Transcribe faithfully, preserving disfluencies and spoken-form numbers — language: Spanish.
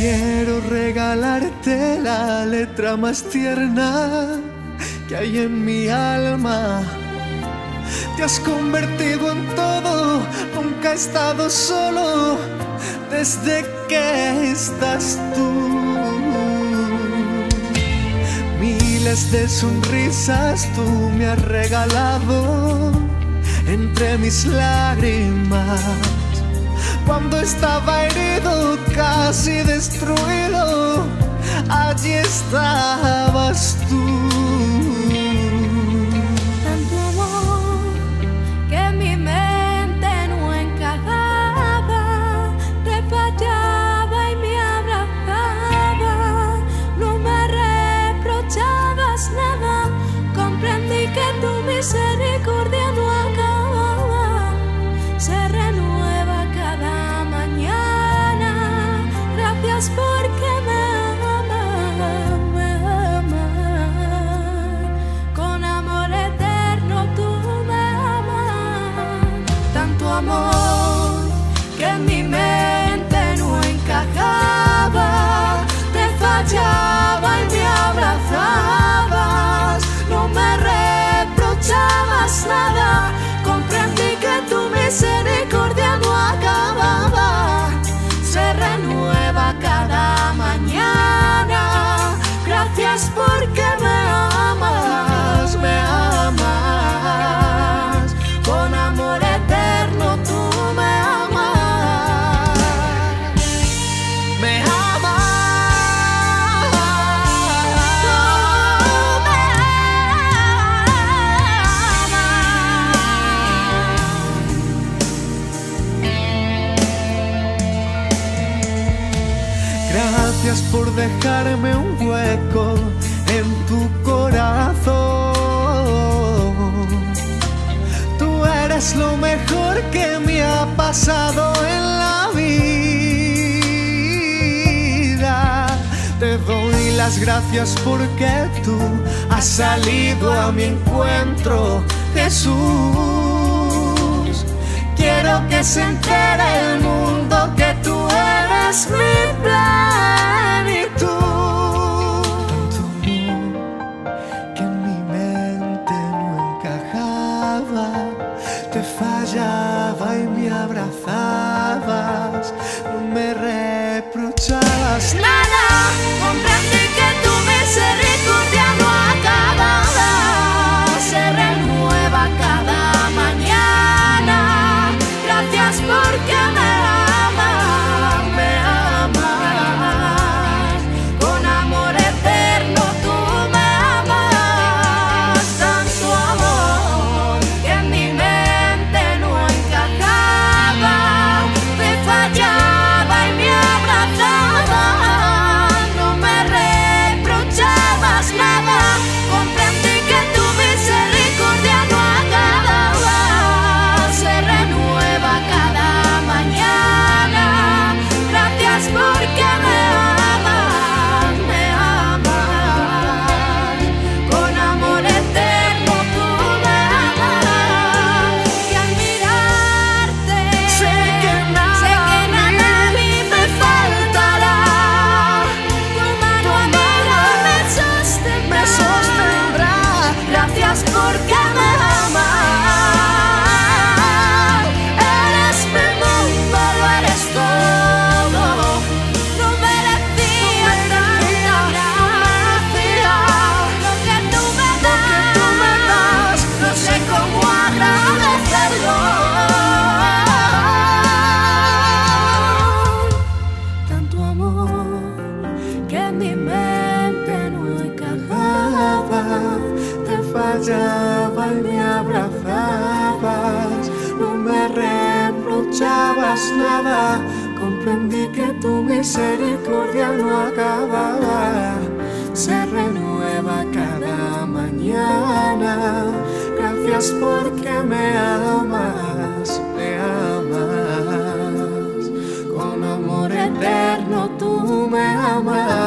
Quiero regalarte la letra más tierna que hay en mi alma. Te has convertido en todo, nunca he estado solo desde que estás tú. Miles de sonrisas tú me has regalado entre mis lágrimas. Cuando estaba herido, casi destruido, allí estabas tú. Tanto amor que en mi mente no encajaba, te fallaba y me abrazaba, no me reprochabas nada, comprendí que tu misericordia no acababa, se renueva cada mañana, gracias porque me amas, me amas, con amor eterno tú me amas, tanto amor que en mi mente no encajaba, te fallaba y me abrazabas, no me reprochabas nada, comprendí que tu misericordia no acababa, se renueva cada mañana, gracias porque me amas, me amas, con amor eterno tú me amas, me amas, tú me Gracias por dejarme un hueco en tu corazón. Tú eres lo mejor que me ha pasado en la vida. Te doy las gracias porque tú has salido a mi encuentro, Jesús. Quiero que se entere el mundo que tú eres mi plenitud. Tanto amor que en mi mente no encajaba, te fallaba y me abrazabas, no me reprochabas nada, comprendí que tu misericordia no acababa, se renueva cada mañana, gracias porque me amas, me amas, con amor eterno tú me amas, tanto amor que en mi mente no encajaba, te fallaba y me abrazaba, no me reprochabas nada, comprendí que tu misericordia no acababa, se renueva cada mañana, gracias porque me amas, me amas, con amor eterno tú me amas, y al mirarte Sé que nada sé que nada a mí me faltará, tu mano amiga me sostendrá, me sostendrá. gracias porque me amas, eres mi mundo, lo eres todo, no merecía tanta gracia, lo que tú me das, no sé cómo agradecerlo, tanto amor que en mi mente no encajaba, Te fallaba y me abrazabas, no me reprochabas nada, comprendí que tu misericordia no acababa, se renueva cada mañana, gracias porque me amas, me amas, con amor eterno tú me amas.